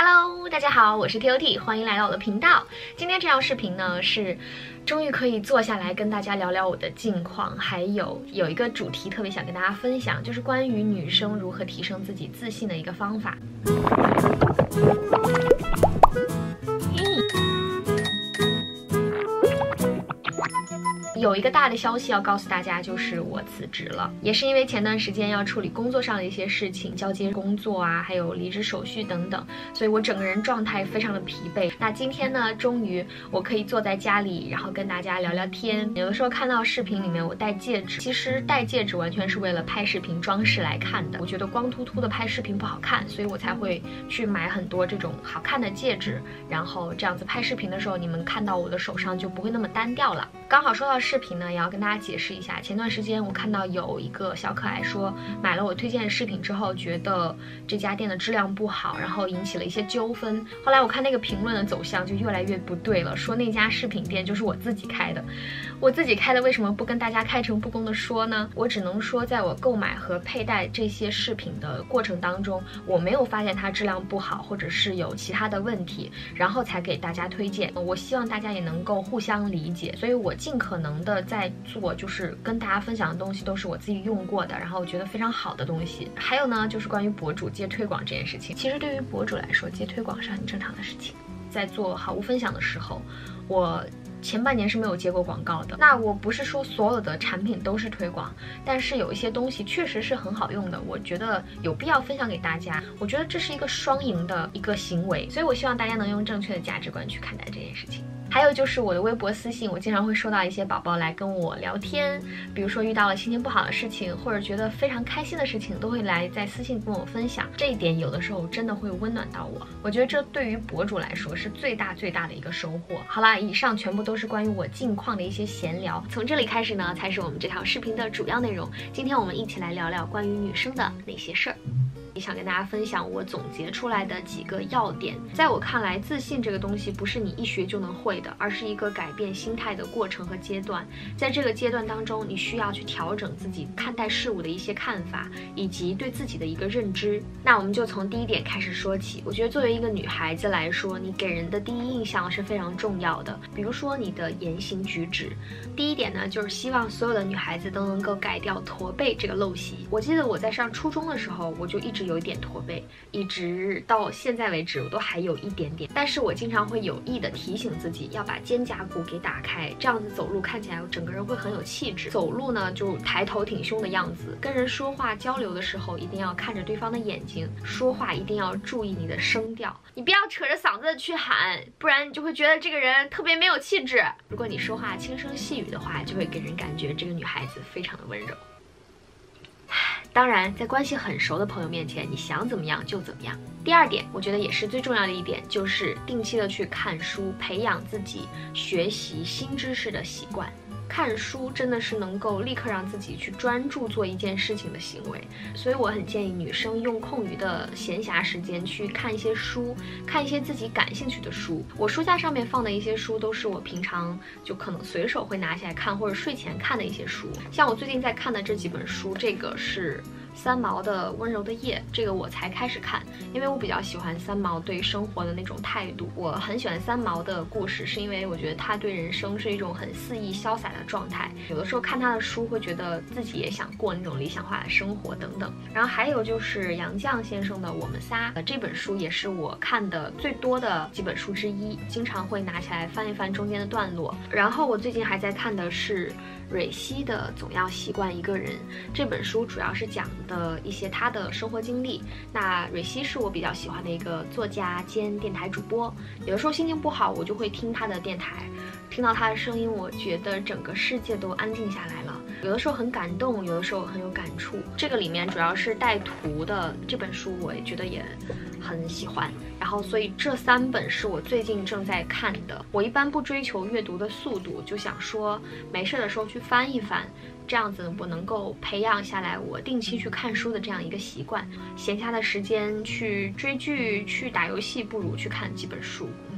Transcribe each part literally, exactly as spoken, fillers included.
Hello， 大家好，我是 T O T， 欢迎来到我的频道。今天这条视频呢，是终于可以坐下来跟大家聊聊我的近况，还有有一个主题特别想跟大家分享，就是关于女生如何提升自己自信的一个方法。有一个大的消息要告诉大家，就是我辞职了，也是因为前段时间要处理工作上的一些事情，交接工作啊，还有离职手续等等，所以我整个人状态非常的疲惫。那今天呢，终于我可以坐在家里，然后跟大家聊聊天。有的时候看到视频里面我戴戒指，其实戴戒指完全是为了拍视频装饰来看的。我觉得光秃秃的拍视频不好看，所以我才会去买很多这种好看的戒指，然后这样子拍视频的时候，你们看到我的手上就不会那么单调了。刚好说到视频呢，也要跟大家解释一下。前段时间我看到有一个小可爱说，买了我推荐的视频之后，觉得这家店的质量不好，然后引起了一些纠纷。后来我看那个评论的走向就越来越不对了，说那家视频店就是我自己开的，我自己开的为什么不跟大家开诚布公的说呢？我只能说，在我购买和佩戴这些饰品的过程当中，我没有发现它质量不好，或者是有其他的问题，然后才给大家推荐。我希望大家也能够互相理解，所以我尽可能的在做，就是跟大家分享的东西都是我自己用过的，然后我觉得非常好的东西。还有呢，就是关于博主接推广这件事情，其实对于博主来说，接推广是很正常的事情。在做好物分享的时候，我前半年是没有接过广告的。那我不是说所有的产品都是推广，但是有一些东西确实是很好用的，我觉得有必要分享给大家。我觉得这是一个双赢的一个行为，所以我希望大家能用正确的价值观去看待这件事情。还有就是我的微博私信，我经常会收到一些宝宝来跟我聊天，比如说遇到了心情不好的事情，或者觉得非常开心的事情，都会来在私信跟我分享。这一点有的时候真的会温暖到我，我觉得这对于博主来说是最大最大的一个收获。好啦，以上全部都是关于我近况的一些闲聊，从这里开始呢，才是我们这条视频的主要内容。今天我们一起来聊聊关于女生的那些事儿。想跟大家分享我总结出来的几个要点。在我看来，自信这个东西不是你一学就能会的，而是一个改变心态的过程和阶段。在这个阶段当中，你需要去调整自己看待事物的一些看法，以及对自己的一个认知。那我们就从第一点开始说起。我觉得作为一个女孩子来说，你给人的第一印象是非常重要的，比如说你的言行举止。第一点呢，就是希望所有的女孩子都能够改掉驼背这个陋习。我记得我在上初中的时候，我就一直有一点驼背，一直到现在为止我都还有一点点，但是我经常会有意的提醒自己要把肩胛骨给打开，这样子走路看起来我整个人会很有气质。走路呢就抬头挺胸的样子，跟人说话交流的时候一定要看着对方的眼睛，说话一定要注意你的声调，你不要扯着嗓子去喊，不然你就会觉得这个人特别没有气质。如果你说话轻声细语的话，就会给人感觉这个女孩子非常的温柔。当然，在关系很熟的朋友面前，你想怎么样就怎么样。第二点，我觉得也是最重要的一点，就是定期的去看书，培养自己学习新知识的习惯。看书真的是能够立刻让自己去专注做一件事情的行为，所以我很建议女生用空余的闲暇时间去看一些书，看一些自己感兴趣的书。我书架上面放的一些书都是我平常就可能随手会拿起来看，或者睡前看的一些书。像我最近在看的这几本书，这个是三毛的《温柔的夜》，这个我才开始看，因为我比较喜欢三毛对生活的那种态度。我很喜欢三毛的故事，是因为我觉得他对人生是一种很肆意潇洒的状态。有的时候看他的书会觉得自己也想过那种理想化的生活等等。然后还有就是杨绛先生的《我们仨》，这本书也是我看的最多的几本书之一，经常会拿起来翻一翻中间的段落。然后我最近还在看的是蕊希的《总要习惯一个人》，这本书主要是讲的一些他的生活经历。那蕊希是我比较喜欢的一个作家兼电台主播，有的时候心情不好，我就会听他的电台，听到他的声音，我觉得整个世界都安静下来了。有的时候很感动，有的时候很有感触。这个里面主要是带图的这本书，我也觉得也很喜欢。然后，所以这三本是我最近正在看的。我一般不追求阅读的速度，就想说没事的时候去翻一翻，这样子我能够培养下来我定期去看书的这样一个习惯。闲暇的时间去追剧、去打游戏，不如去看几本书。嗯。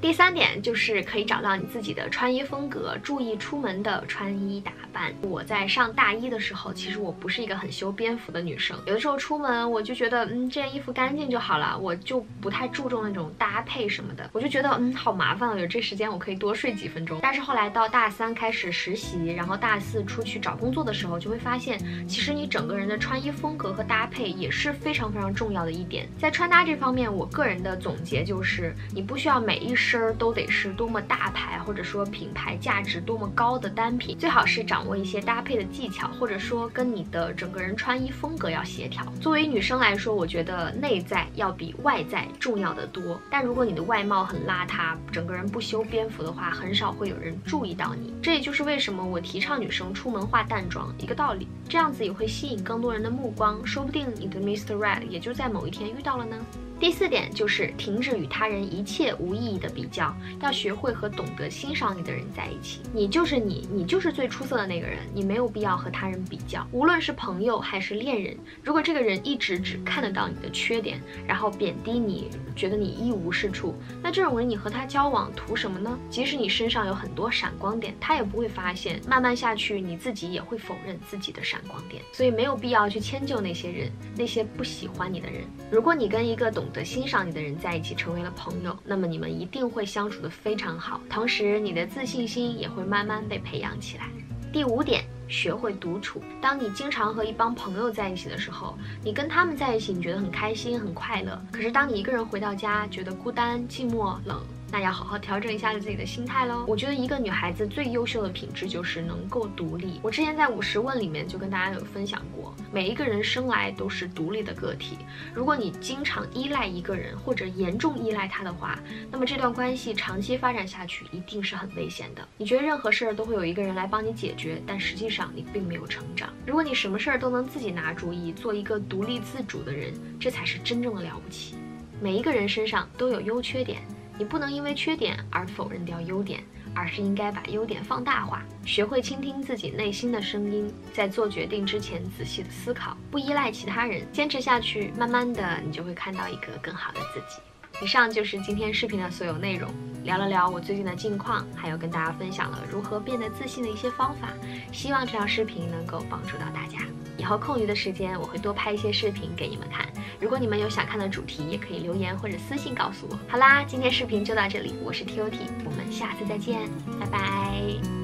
第三点就是可以找到你自己的穿衣风格，注意出门的穿衣打扮。我在上大一的时候，其实我不是一个很修边幅的女生，有的时候出门我就觉得，嗯，这件衣服干净就好了，我就不太注重那种搭配什么的，我就觉得，嗯，好麻烦了，有这时间我可以多睡几分钟。但是后来到大三开始实习，然后大四出去找工作的时候，就会发现，其实你整个人的穿衣风格和搭配也是非常非常重要的一点。在穿搭这方面，我个人的总结就是，你不需要每一身都得是多么大牌，或者说品牌价值多么高的单品，最好是掌握一些搭配的技巧，或者说跟你的整个人穿衣风格要协调。作为女生来说，我觉得内在要比外在重要的多。但如果你的外貌很邋遢，整个人不修边幅的话，很少会有人注意到你。这也就是为什么我提倡女生出门化淡妆一个道理，这样子也会吸引更多人的目光，说不定你的 Mister Right 也就在某一天遇到了呢。第四点就是停止与他人一切无意义的比较，要学会和懂得欣赏你的人在一起。你就是你，你就是最出色的那个人，你没有必要和他人比较。无论是朋友还是恋人，如果这个人一直只看得到你的缺点，然后贬低你，觉得你一无是处，那这种人你和他交往图什么呢？即使你身上有很多闪光点，他也不会发现，慢慢下去你自己也会否认自己的闪光点。所以没有必要去迁就那些人，那些不喜欢你的人。如果你跟一个懂得欣赏你的人在一起，成为了朋友，那么你们一定会相处得非常好，同时你的自信心也会慢慢被培养起来。第五点，学会独处。当你经常和一帮朋友在一起的时候，你跟他们在一起，你觉得很开心很快乐，可是当你一个人回到家，觉得孤单寂寞冷，那要好好调整一下自己的心态咯。我觉得一个女孩子最优秀的品质就是能够独立。我之前在五十问里面就跟大家有分享过，每一个人生来都是独立的个体，如果你经常依赖一个人或者严重依赖他的话，那么这段关系长期发展下去一定是很危险的。你觉得任何事儿都会有一个人来帮你解决，但实际上你并没有成长。如果你什么事儿都能自己拿主意，做一个独立自主的人，这才是真正的了不起。每一个人身上都有优缺点，你不能因为缺点而否认掉优点，而是应该把优点放大化，学会倾听自己内心的声音，在做决定之前仔细的思考，不依赖其他人，坚持下去，慢慢的你就会看到一个更好的自己。以上就是今天视频的所有内容，聊了聊我最近的近况，还有跟大家分享了如何变得自信的一些方法，希望这条视频能够帮助到大家。以后空余的时间我会多拍一些视频给你们看，如果你们有想看的主题，也可以留言或者私信告诉我。好啦，今天视频就到这里，我是 T O T， 我们下次再见，拜拜。